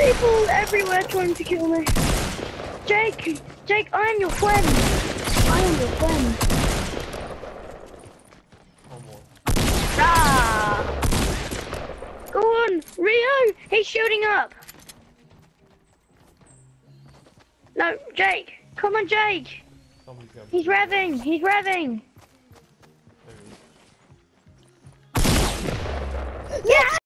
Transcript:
people everywhere trying to kill me. Jake, I am your friend. I am your friend. Ah! Go on, Rio. He's shooting up. No, Jake. Come on, Jake. He's revving. He's revving. Yeah.